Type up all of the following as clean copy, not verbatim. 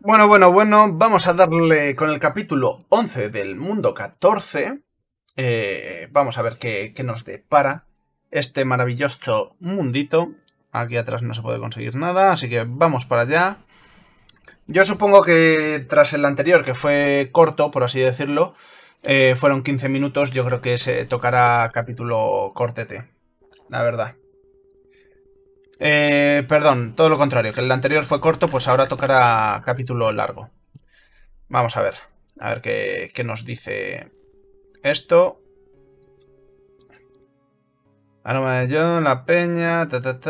Bueno, vamos a darle con el capítulo 11 del mundo 14. Vamos a ver qué nos depara este maravilloso mundito. Aquí atrás no se puede conseguir nada, así que vamos para allá. Yo supongo que tras el anterior, que fue corto, por así decirlo, fueron 15 minutos, yo creo que se tocará capítulo cortete, la verdad. Perdón, todo lo contrario, que el anterior fue corto, pues ahora tocará capítulo largo. Vamos a ver qué nos dice esto. Aroma de John, la peña,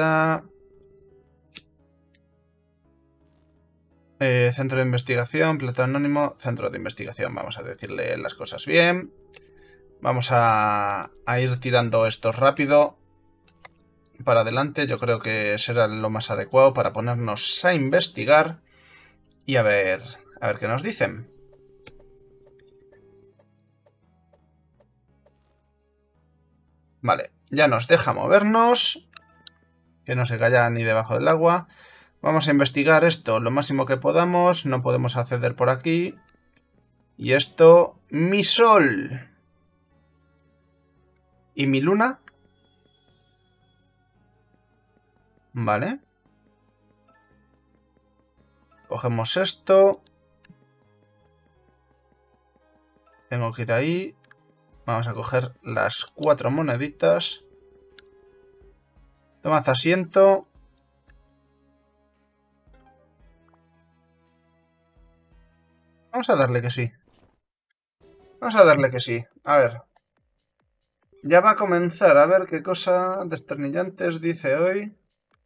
centro de investigación, plata anónimo, centro de investigación. Vamos a decirle las cosas bien. Vamos a ir tirando esto rápido para adelante. Yo creo que será lo más adecuado para ponernos a investigar y a ver qué nos dicen. Vale, ya nos deja movernos. Que no se caiga ni debajo del agua. Vamos a investigar esto lo máximo que podamos. No podemos acceder por aquí. Y esto... ¡Mi sol! ¿Y mi luna? Vale. Cogemos esto. Tengo que ir ahí. Vamos a coger las 4 moneditas. Tomad asiento. Vamos a darle que sí. Vamos a darle que sí. A ver. Ya va a comenzar. A ver qué cosa desternillantes dice hoy.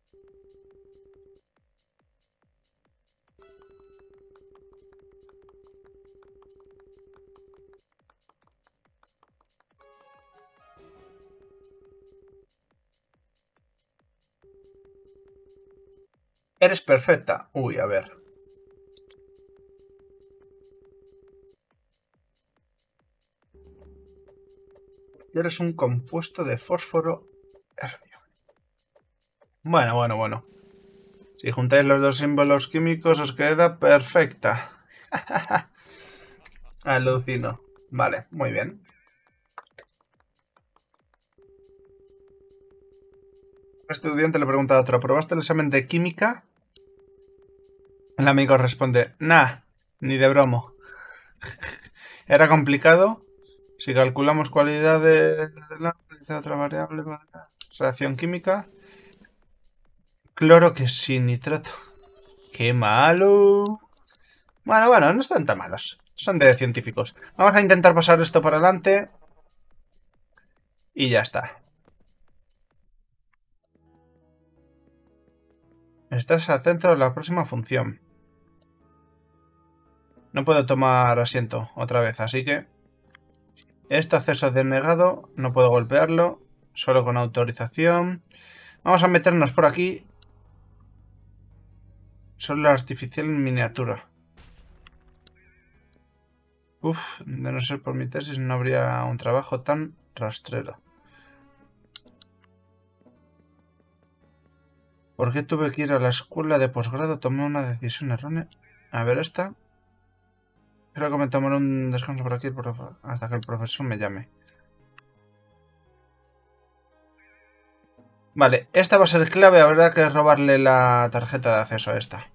Eres perfecta. Uy, a ver. Eres un compuesto de fósforo herbio. Bueno. Si juntáis los dos símbolos químicos os queda perfecta. Alucino. Vale, muy bien. Un estudiante le pregunta a otro, ¿aprobaste el examen de química? El amigo responde, nah, ni de bromo. Era complicado. Si calculamos cualidades de la otra variable, reacción química. Cloro que sin nitrato. ¡Qué malo! Bueno, no están tan malos. Son de científicos. Vamos a intentar pasar esto por adelante. Y ya está. Estás atento a la próxima función. No puedo tomar asiento otra vez, así que... Este acceso denegado. No puedo golpearlo. Solo con autorización. Vamos a meternos por aquí. Solo artificial en miniatura. Uf, de no ser por mi tesis no habría un trabajo tan rastrero. ¿Por qué tuve que ir a la escuela de posgrado? Tomé una decisión errónea. A ver esta. Creo que me tomaré un descanso por aquí hasta que el profesor me llame. Vale, esta va a ser clave. Habrá que robarle la tarjeta de acceso a esta.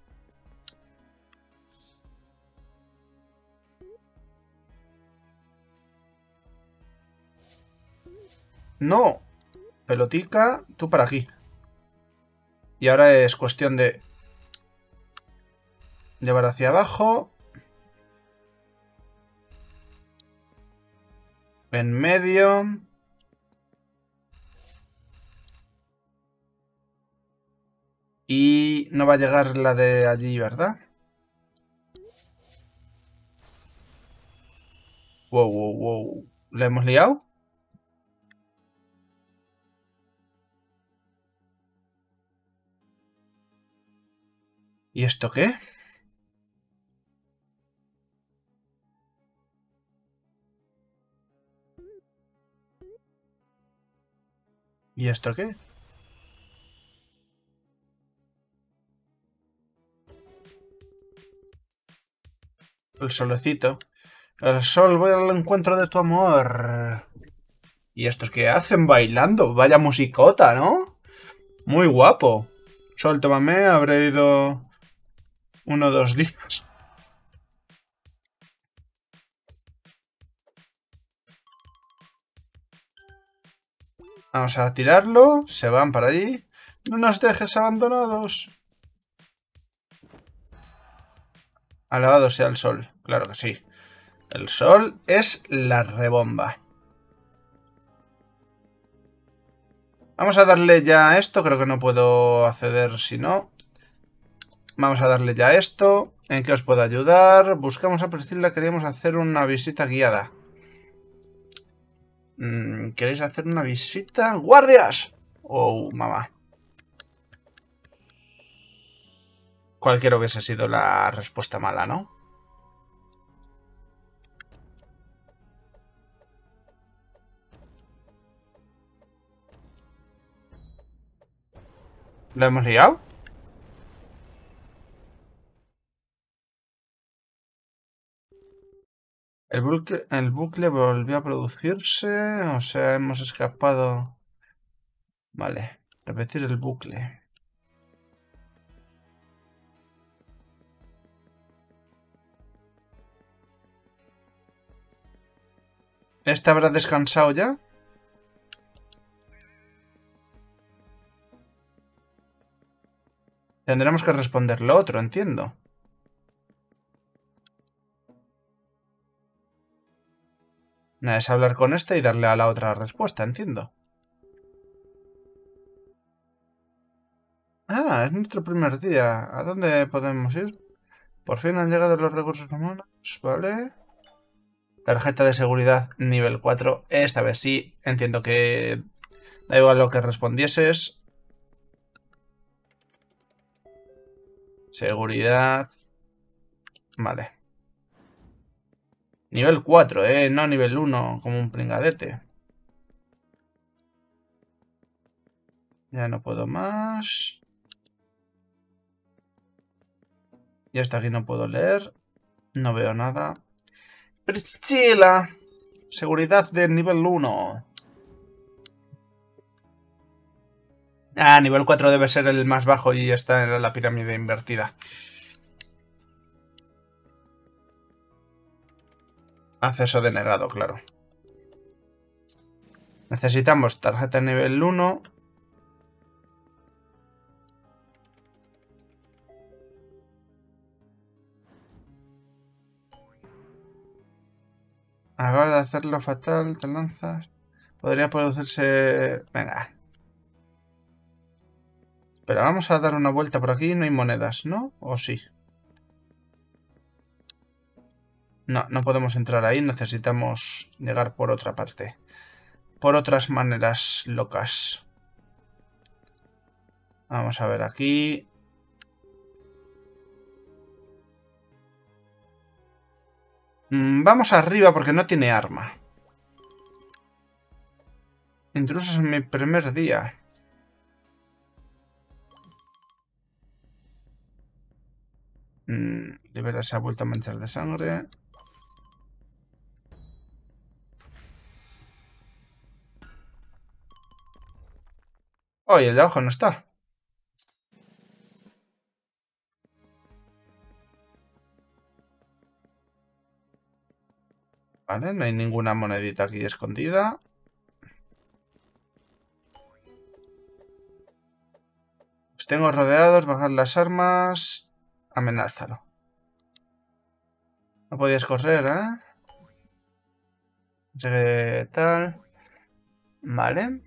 ¡No! Pelotica, tú para aquí. Y ahora es cuestión de... llevar hacia abajo. En medio. Y no va a llegar la de allí, ¿verdad? Wow. ¿Le hemos liado? ¿Y esto qué? ¿Y esto qué? El solecito. El sol, voy al encuentro de tu amor. ¿Y estos qué hacen bailando? Vaya musicota, ¿no? Muy guapo. Sol, tómame, habré ido 1 o 2 días. Vamos a tirarlo. Se van para allí. No nos dejes abandonados. Alabado sea el sol. Claro que sí. El sol es la rebomba. Vamos a darle ya a esto. Creo que no puedo acceder si no. Vamos a darle ya a esto. ¿En qué os puedo ayudar? Buscamos a Priscila. Queríamos hacer una visita guiada. ¿Queréis hacer una visita? ¡Guardias! Oh, mamá. Cualquiera hubiese sido la respuesta mala, ¿no? ¿Lo hemos liado? El bucle volvió a producirse. O sea, hemos escapado. Vale. Repetir el bucle. ¿Este habrá descansado ya? Tendremos que responder lo otro, entiendo. Es hablar con este y darle a la otra respuesta, entiendo. Ah, es nuestro primer día. ¿A dónde podemos ir? Por fin han llegado los recursos humanos, ¿vale? Tarjeta de seguridad nivel 4. Esta vez sí. Entiendo que da igual lo que respondieses. Seguridad. Vale. Nivel 4, no nivel 1, como un pringadete. Ya no puedo más. Y hasta aquí no puedo leer. No veo nada. Priscila. Seguridad de nivel 1. Ah, nivel 4 debe ser el más bajo y está en la pirámide invertida. Acceso denegado, claro. Necesitamos tarjeta nivel 1. Acabas de hacerlo fatal, te lanzas. Podría producirse... Venga. Pero vamos a dar una vuelta por aquí. No hay monedas, ¿no? ¿O sí? No, no podemos entrar ahí. Necesitamos llegar por otra parte. Por otras maneras locas. Vamos a ver aquí. Vamos arriba porque no tiene arma. Intrusos en mi primer día. Libera se ha vuelto a manchar de sangre. Oh, y el de abajo no está. Vale, no hay ninguna monedita aquí escondida. Os tengo rodeados, bajad las armas. Amenázalo. No podías correr, ¿eh? No sé qué tal. Vale.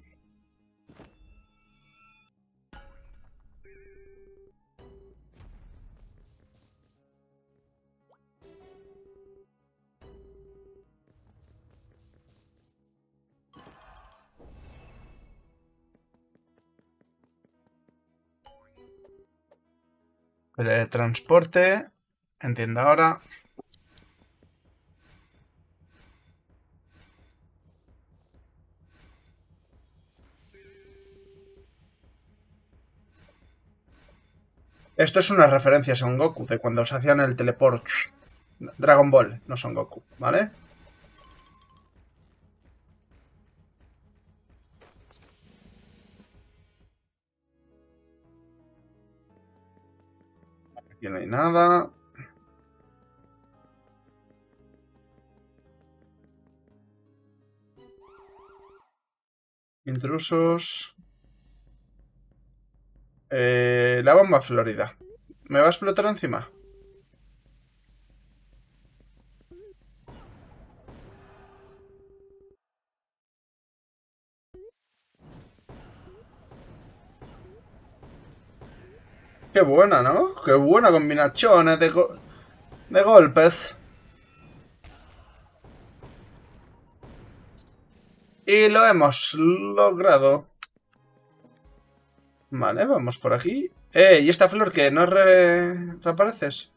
Transporte. Entiendo ahora. Esto es una referencia a Son Goku, de cuando se hacían el teleport. Dragon Ball, no Son Goku, ¿vale? Aquí no hay nada. Intrusos. La bomba florida. ¿Me va a explotar encima? Qué buena, ¿no? Qué buena combinación de golpes. Y lo hemos logrado. Vale, vamos por aquí. ¿Y esta flor que no reapareces?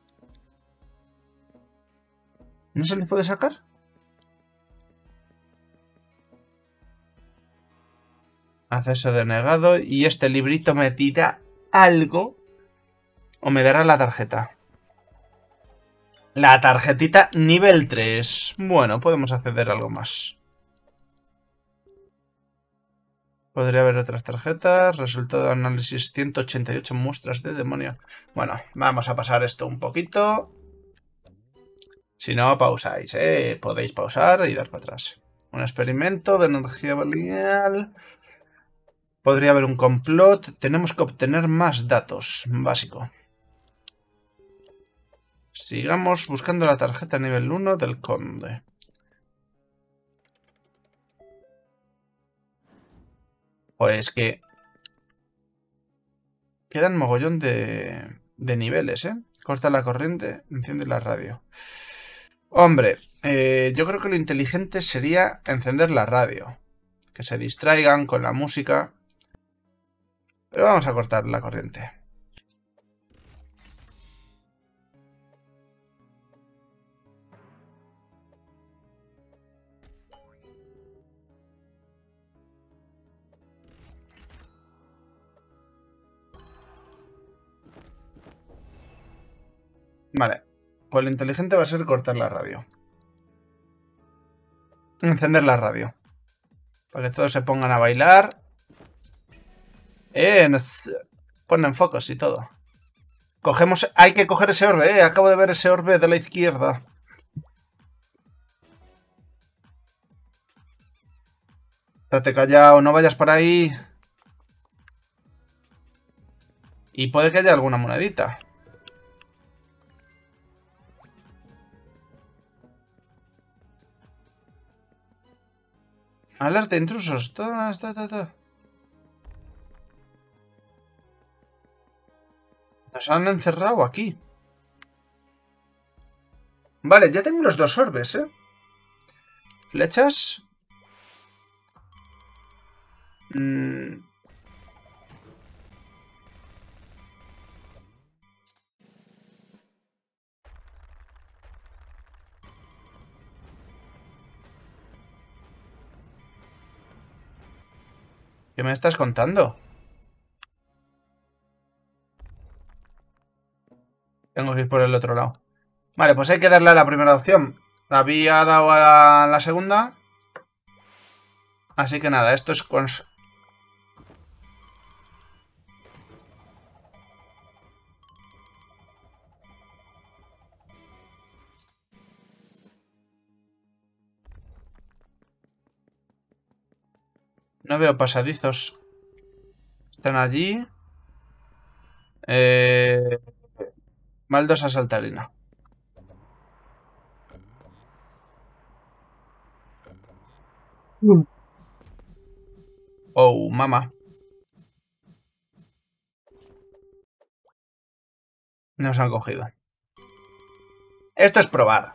¿No se le puede sacar? Acceso denegado. Y este librito me dirá algo. O me dará la tarjeta. La tarjetita nivel 3. Bueno, podemos acceder a algo más. Podría haber otras tarjetas. Resultado de análisis 188 muestras de demonio. Bueno, vamos a pasar esto un poquito. Si no, pausáis, ¿eh? Podéis pausar y dar para atrás. Un experimento de energía lineal. Podría haber un complot. Tenemos que obtener más datos. Básico. Sigamos buscando la tarjeta nivel 1 del conde. Pues que quedan mogollón de niveles, ¿eh? Corta la corriente, enciende la radio. Hombre, yo creo que lo inteligente sería encender la radio. Que se distraigan con la música. Pero vamos a cortar la corriente. Vale. Pues lo inteligente va a ser cortar la radio. Encender la radio. Para que todos se pongan a bailar. Nos ponen focos y todo. Cogemos... Hay que coger ese orbe, Acabo de ver ese orbe de la izquierda. Estate callado, no vayas por ahí. Y puede que haya alguna monedita. Alerta, intrusos. Todo. Nos han encerrado aquí. Vale, ya tengo los dos orbes, Flechas. ¿Qué me estás contando? Tengo que ir por el otro lado. Vale, pues hay que darle a la primera opción. La había dado a la segunda. Así que nada, esto es... No veo pasadizos. Están allí. Maldosa saltarina. Oh, mamá. Nos han cogido. Esto es probar.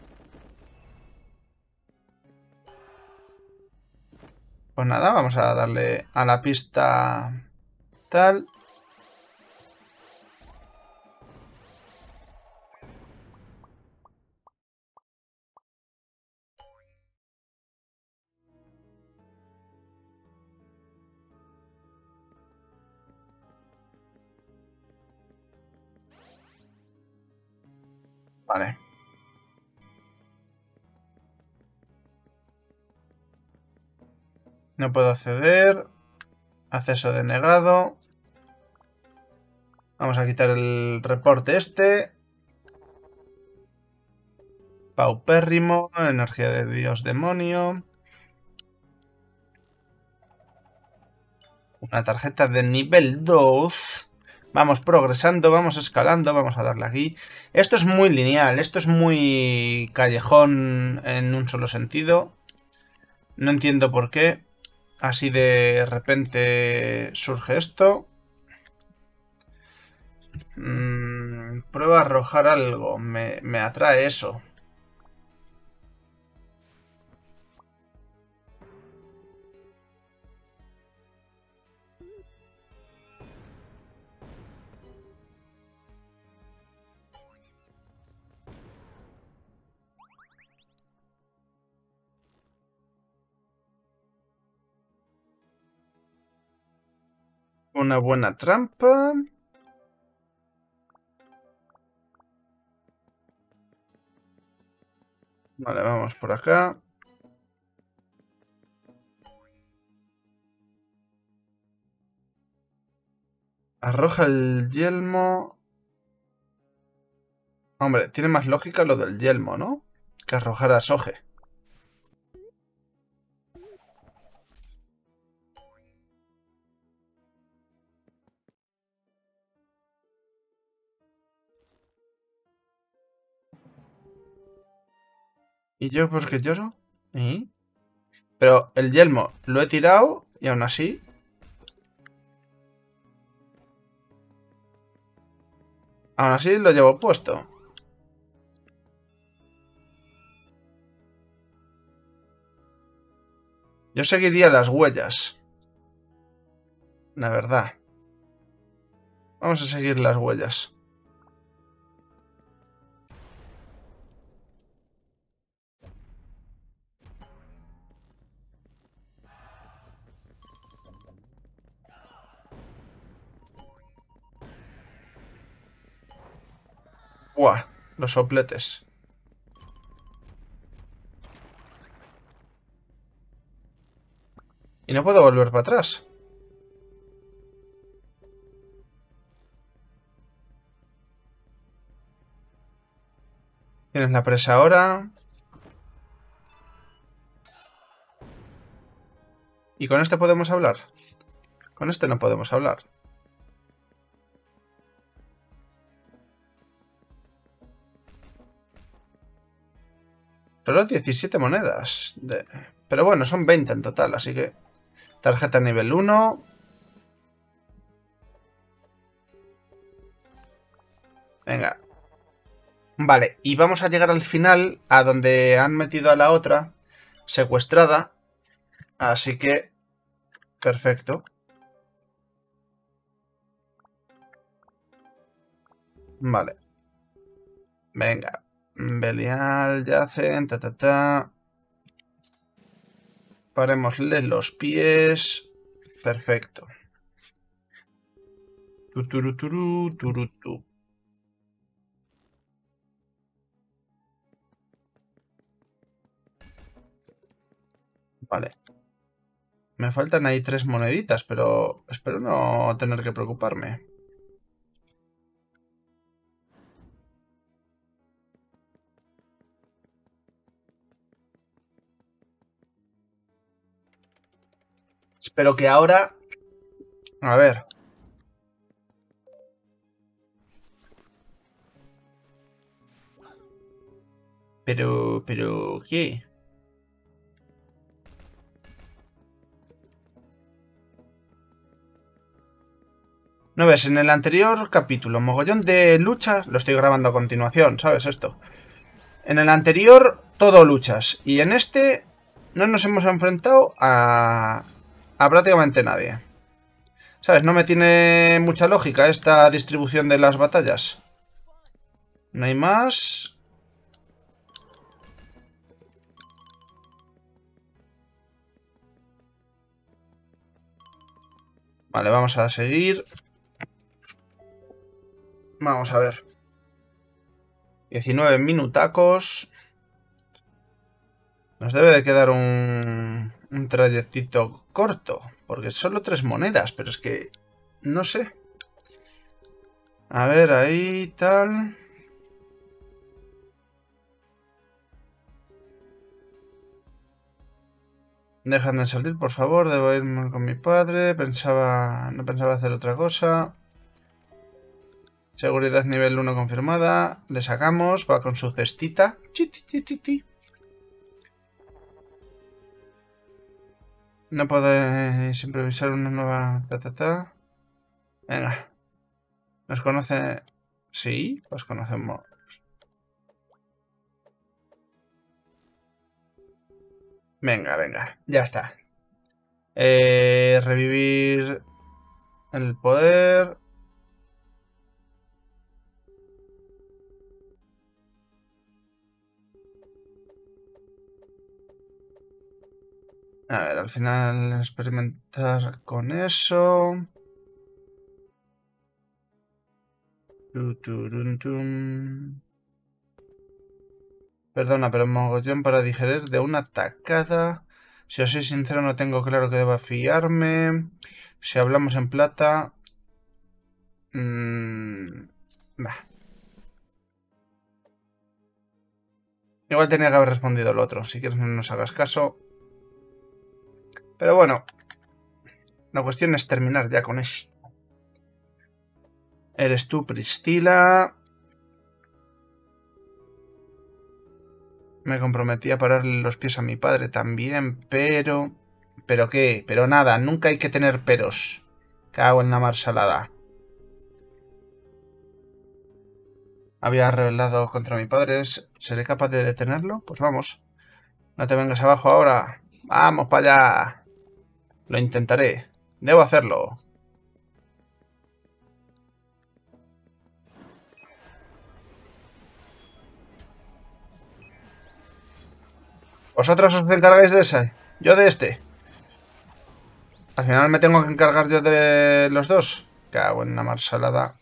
Pues nada, vamos a darle a la pista tal. Vale. No puedo acceder. Acceso denegado. Vamos a quitar el reporte este. Paupérrimo. Energía de Dios demonio. Una tarjeta de nivel 2. Vamos progresando, vamos escalando, vamos a darle aquí. Esto es muy lineal, esto es muy callejón en un solo sentido. No entiendo por qué. Así de repente surge esto. Prueba a arrojar algo. Me atrae eso. Una buena trampa. Vale, vamos por acá. Arroja el yelmo. Hombre, tiene más lógica lo del yelmo, ¿no? Que arrojar a Soge. ¿Y yo por qué lloro? ¿Y? Pero el yelmo lo he tirado y aún así... Aún así lo llevo puesto. Yo seguiría las huellas. La verdad. Vamos a seguir las huellas. Buah, los sopletes. Y no puedo volver para atrás. Tienes la presa ahora. ¿Y con este podemos hablar? Con este no podemos hablar. Solo 17 monedas. Pero bueno, son 20 en total, así que... Tarjeta nivel 1. Venga. Vale, y vamos a llegar al final, a donde han metido a la otra secuestrada. Así que... Perfecto. Vale. Venga. Belial, Yacen, ta. Parémosle los pies. Perfecto. Turutu. Vale. Me faltan ahí 3 moneditas, pero espero no tener que preocuparme. Espero que ahora... A ver. Pero... ¿Qué? No ves, en el anterior capítulo, mogollón de luchas, lo estoy grabando a continuación, ¿sabes esto? En el anterior, todo luchas. Y en este, no nos hemos enfrentado a prácticamente nadie. ¿Sabes? No me tiene mucha lógica esta distribución de las batallas. No hay más. Vale, vamos a seguir. Vamos a ver. 19 minutacos. Nos debe de quedar un trayectito corto. Porque solo 3 monedas, pero es que... No sé. A ver, ahí tal... Déjame salir, por favor. Debo irme con mi padre. No pensaba hacer otra cosa. Seguridad nivel 1 confirmada. Le sacamos. Va con su cestita. No podéis improvisar una nueva... Venga. ¿Nos conoce? Sí, os conocemos. Venga, venga. Ya está. Revivir el poder. A ver, al final experimentar con eso. Perdona, pero mogollón para digerir de una tacada. Si os soy sincero, no tengo claro que deba fiarme. Si hablamos en plata... bah. Igual tenía que haber respondido el otro. Si quieres no nos hagas caso. Pero bueno. La cuestión es terminar ya con esto. Eres tú, Priscila. Me comprometí a pararle los pies a mi padre también, pero... ¿Pero qué? Pero nada, nunca hay que tener peros. Cago en la mar salada. Había rebelado contra mi padre. ¿Seré capaz de detenerlo? Pues vamos. No te vengas abajo ahora. Vamos para allá. Lo intentaré. Debo hacerlo. Vosotros os encargáis de ese. Yo de este. Al final me tengo que encargar yo de los dos. Cago en la mar salada.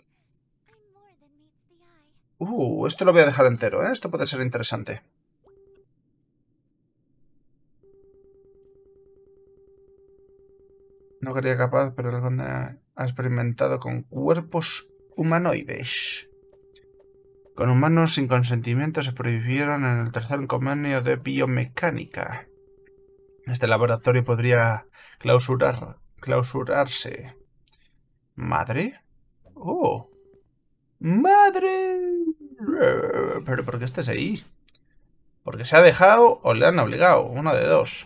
Esto lo voy a dejar entero, ¿eh? Esto puede ser interesante. No quería capaz, pero el conde ha experimentado con cuerpos humanoides. Con humanos sin consentimiento se prohibieron en el tercer convenio de biomecánica. Este laboratorio podría clausurarse. ¿Madre? ¡Oh! ¡Madre! ¿Pero por qué estás ahí? ¿Porque se ha dejado o le han obligado? Una de dos.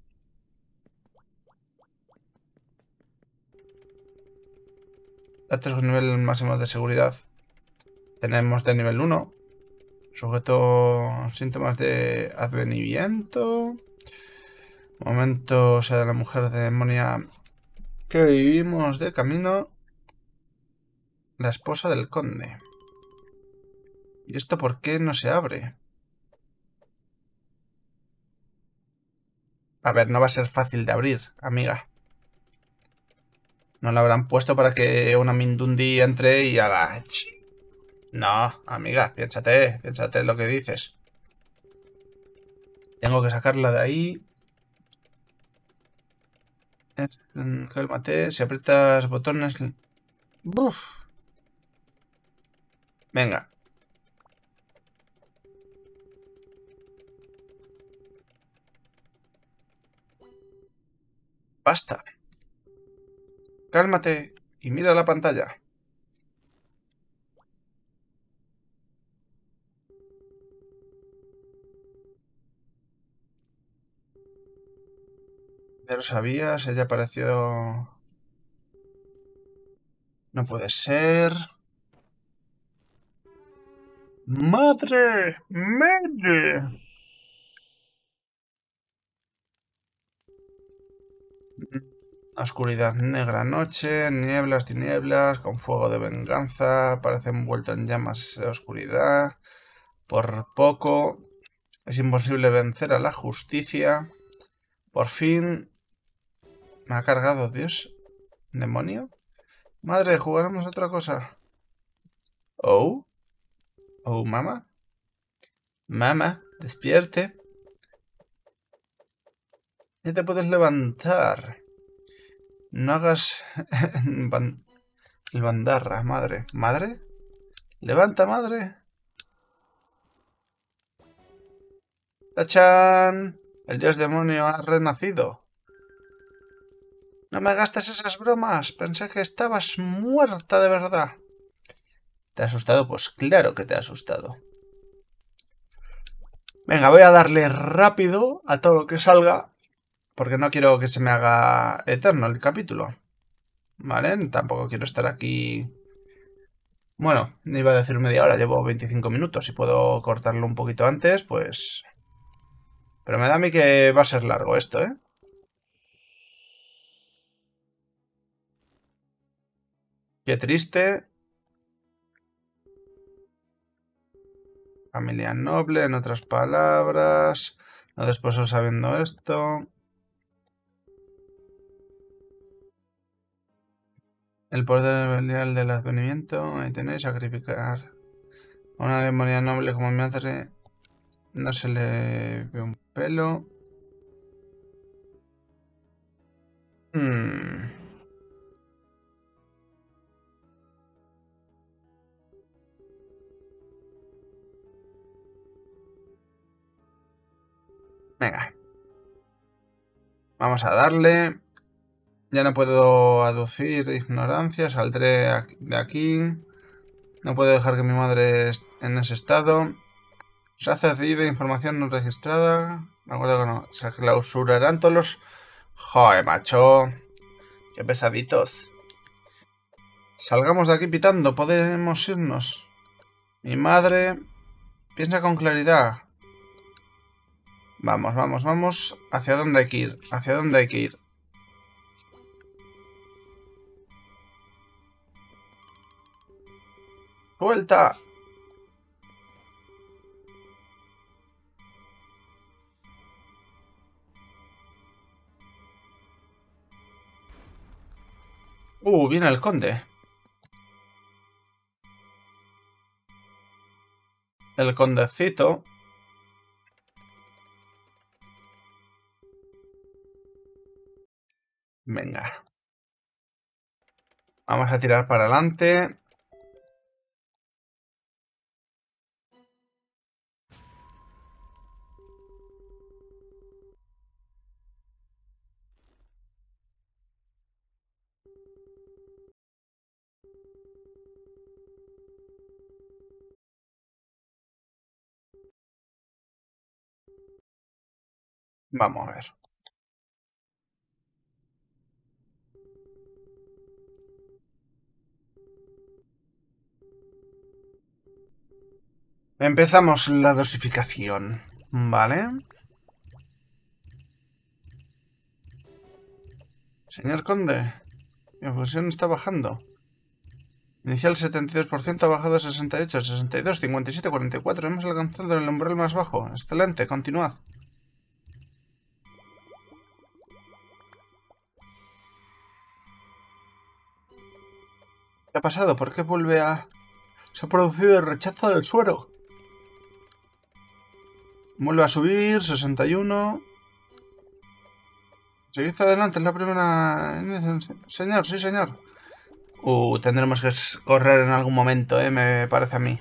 Datos con nivel máximo de seguridad. Tenemos de nivel 1. Sujeto síntomas de advenimiento. Momento, o sea, de la mujer demonia que vivimos de camino. La esposa del conde. ¿Y esto por qué no se abre? A ver, no va a ser fácil de abrir, amiga. No la habrán puesto para que una Mindundi entre y haga... No, amiga, piénsate lo que dices. Tengo que sacarla de ahí. Cálmate, si aprietas botones... Uf. Venga. Basta. Cálmate y mira la pantalla. Ya lo sabías, ella apareció... No puede ser... ¡Madre! ¡Madre! Oscuridad negra noche, nieblas, tinieblas, con fuego de venganza, parece envuelto en llamas de oscuridad. Por poco es imposible vencer a la justicia. Por fin me ha cargado, Dios. ¿Demonio? Madre, jugaremos otra cosa. Oh, oh, mamá. Mamá, despierte. Ya te puedes levantar. No hagas... el bandarra, madre. ¿Madre? ¡Levanta, madre! ¡Tachán! El dios demonio ha renacido. No me gastes esas bromas. Pensé que estabas muerta de verdad. ¿Te ha asustado? Pues claro que te ha asustado. Venga, voy a darle rápido a todo lo que salga. Porque no quiero que se me haga eterno el capítulo. ¿Vale? Tampoco quiero estar aquí... Bueno, iba a decir media hora, llevo 25 minutos. Si puedo cortarlo un poquito antes, pues... Pero me da a mí que va a ser largo esto, ¿eh? Qué triste. Familia noble, en otras palabras. No después sabiendo esto. El poder del advenimiento. Ahí tenéis, sacrificar. A una demonia noble como mi madre. No se le ve un pelo. Hmm. Venga. Vamos a darle. Ya no puedo aducir ignorancia. Saldré de aquí. No puedo dejar que mi madre esté en ese estado. Se ha cedido información no registrada. De acuerdo que no. Se clausurarán todos los... Joder, macho. Qué pesaditos. Salgamos de aquí pitando. Podemos irnos. Mi madre... Piensa con claridad. Vamos, vamos, vamos. ¿Hacia dónde hay que ir? ¿Hacia dónde hay que ir? ¡Suelta! Viene el conde. El condecito. Venga. Vamos a tirar para adelante. Vamos a ver. Empezamos la dosificación. Vale. Señor conde. Mi infusión está bajando. Inicial 72%, ha bajado a 68, 62, 57, 44. Hemos alcanzado el umbral más bajo. Excelente, continuad. ¿Qué ha pasado? ¿Por qué vuelve a...? Se ha producido el rechazo del suero. Vuelve a subir, 61. Seguid adelante, es la primera... Señor, sí, señor. Tendremos que correr en algún momento, me parece a mí.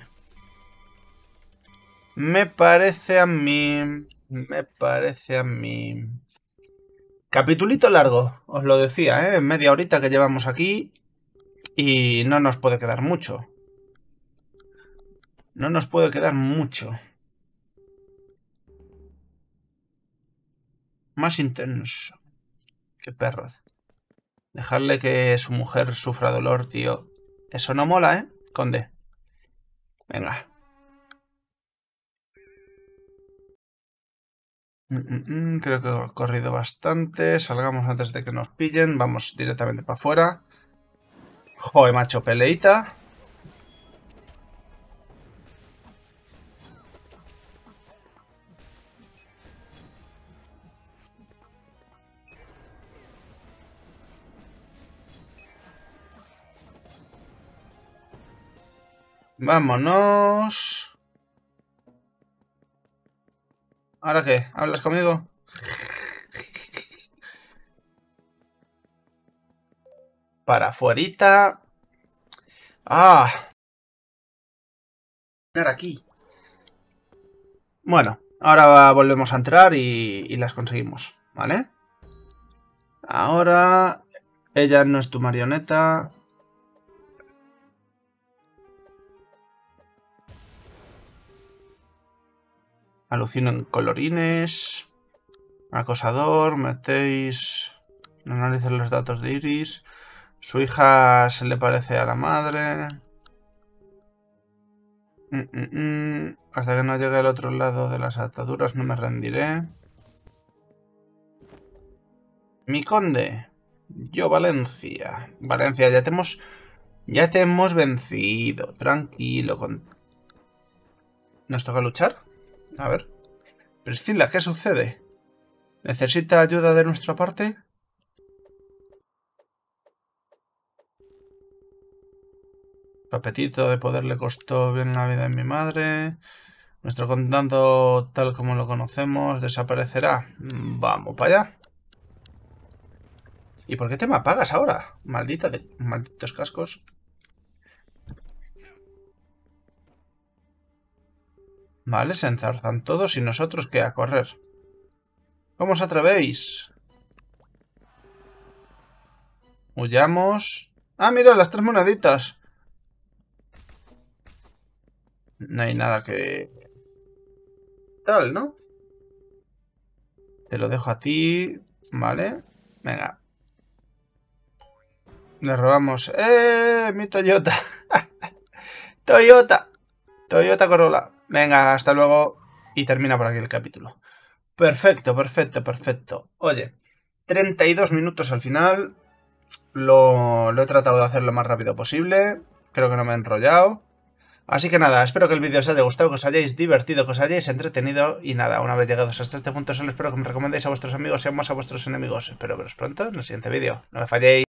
Me parece a mí... Me parece a mí... Capitulito largo, os lo decía, media horita que llevamos aquí y no nos puede quedar mucho. No nos puede quedar mucho. Más intenso. Qué perro. Dejarle que su mujer sufra dolor, tío. Eso no mola, conde. Venga. Creo que he corrido bastante. Salgamos antes de que nos pillen. Vamos directamente para afuera. Joder, macho, peleita. Vámonos. ¿Ahora qué? ¿Hablas conmigo? para afuerita. ¡Ah! Aquí. Bueno, ahora volvemos a entrar y las conseguimos, ¿vale? Ahora... Ella no es tu marioneta. Alucino en colorines. Acosador, metéis... Analicen los datos de Iris. Su hija se le parece a la madre. Hasta que no llegue al otro lado de las ataduras no me rendiré. Mi conde. Yo, Valencia. Valencia, ya te hemos vencido. Tranquilo. ¿Nos toca luchar? A ver. Priscila, ¿qué sucede? ¿Necesita ayuda de nuestra parte? Su apetito de poder le costó bien la vida de mi madre. Nuestro condado, tal como lo conocemos, desaparecerá. Vamos para allá. ¿Y por qué te me apagas ahora? Malditos cascos. Vale, se enzarzan todos y nosotros ¿qué? A correr. ¿Cómo os atrevéis? Huyamos. ¡Ah, mira! Las 3 moneditas. No hay nada que... Tal, ¿no? Te lo dejo a ti. Vale. Venga. Le robamos... ¡Mi Toyota! ¡Toyota! Toyota Corolla. Venga, hasta luego. Y termina por aquí el capítulo. Perfecto, perfecto, perfecto. Oye, 32 minutos al final. Lo he tratado de hacer lo más rápido posible. Creo que no me he enrollado. Así que nada, espero que el vídeo os haya gustado, que os hayáis divertido, que os hayáis entretenido. Y nada, una vez llegados hasta este punto, solo espero que me recomendéis a vuestros amigos y más a vuestros enemigos. Espero veros pronto en el siguiente vídeo. No me falléis.